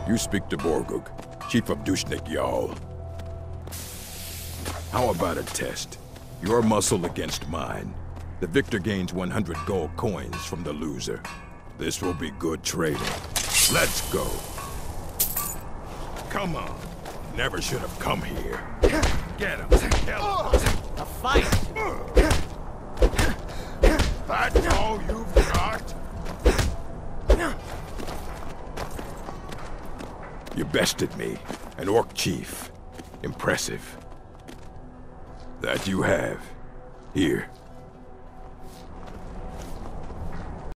You speak to Borgug, Chief of Dushnik Jarl. How about a test? Your muscle against mine. The victor gains 100 gold coins from the loser. This will be good trading. Let's go. Come on. Never should have come here. Get him. A fight! That's all you've got? You bested me, an orc chief. Impressive. That you have. Here,